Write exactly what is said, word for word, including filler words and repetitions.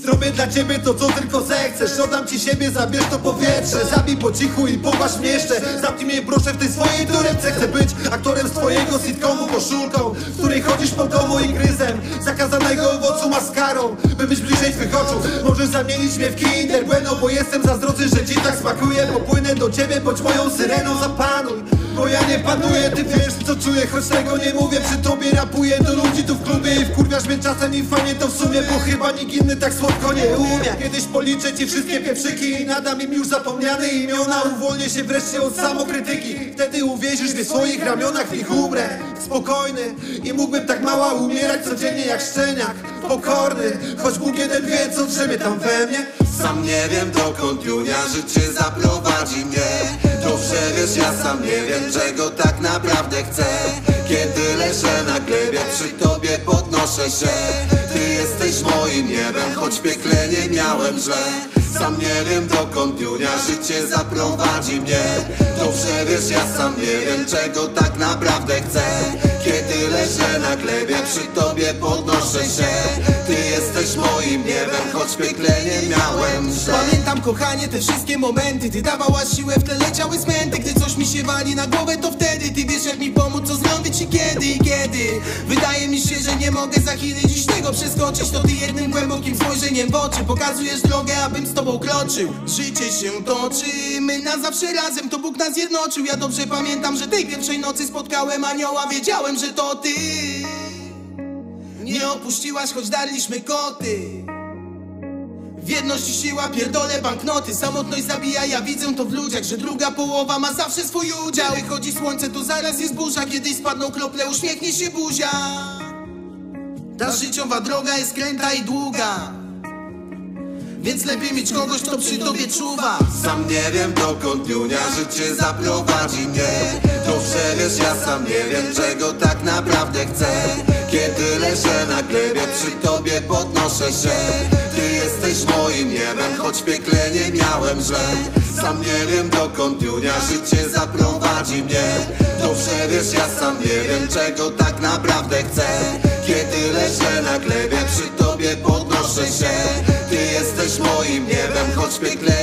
Zrobię dla ciebie to, co tylko zechcesz. Oddam ci siebie, zabierz to powietrze. Zabij po cichu i poważ mnie jeszcze. Zamknij mnie proszę w tej swojej torebce. Chcę być aktorem z twojego sitcomu, koszulką, w której chodzisz po domu i gryzem zakazanego owocu maskarą, by być bliżej twych oczu. Możesz zamienić mnie w Kinder Bueno, bo jestem zazdrosny, że ci tak smakuje. Popłynę do ciebie, bądź moją syreną, zapanuj, bo ja nie panuję. Ty wiesz co czuję, choć tego nie mówię. Przy tobie rapuję do ludzi tu w klubie i wkurwiasz mnie czasem i fajnie to w sumie, bo chyba nikt inny tak słodko nie umie. Kiedyś policzę ci wszystkie pieprzyki i nadam im już zapomniane imiona. Uwolnię się wreszcie od samokrytyki. Wtedy uwierzysz mnie w swoich ramionach, w nich umrę spokojny i mógłbym tak mała umierać codziennie jak szczeniak. Pokorny, choć Bóg jeden wie co drzemie tam we mnie. Sam nie wiem dokąd Junia życie zaprowadzi mnie. Dobrze wiesz, ja sam nie wiem czego tak naprawdę chcę. Kiedy leżę na glebie, przy tobie podnoszę się. Ty jesteś moim niebem, choć w piekle nie miałem źle. Sam nie wiem dokąd Junia życie zaprowadzi mnie. Dobrze wiesz, ja sam nie wiem czego tak naprawdę chcę. Kiedy leżę na glebie, przy tobie podnoszę się. Ty jesteś moim niebem, choć w piekle nie miałem źle. Pamiętam kochanie te wszystkie momenty. Ty dawałaś siłę, w tle leciały smęty. Gdy coś mi się wali na głowę, to wtedy ty wiesz jak mi pomóc, co zrobić i kiedy i kiedy. Wydaje mi się, że nie mogę za chwilę dziś tego przeskoczyć. To ty jednym głębokim spojrzeniem w oczy pokazujesz drogę, abym z tobą kroczył. Życie się toczy, my na zawsze razem, to Bóg nas zjednoczył. Ja dobrze pamiętam, że tej pierwszej nocy spotkałem anioła. Wiedziałem, że to ty. Nie opuściłaś, choć darliśmy koty. W jedności siła, pierdolę banknoty. Samotność zabija, ja widzę to w ludziach, że druga połowa ma zawsze swój udział. Wychodzi słońce, to zaraz jest burza. Kiedyś spadną krople, uśmiechnie się buzia. Ta życiowa droga jest kręta i długa, więc lepiej mieć kogoś, kto przy tobie czuwa. Sam nie wiem dokąd Junia życie zaprowadzi mnie. Dobrze wiesz, ja sam nie wiem czego tak naprawdę chcę. Kiedy leżę na glebie, przy tobie podnoszę się. Ty jesteś moim niebem, choć w piekle nie miałem źle. Sam nie wiem dokąd Junia życie zaprowadzi mnie. Dobrze wiesz, ja sam nie wiem czego tak naprawdę chcę. Kiedy leżę na glebie, przy tobie podnoszę się. Ty jesteś moim niebem, choć w piekle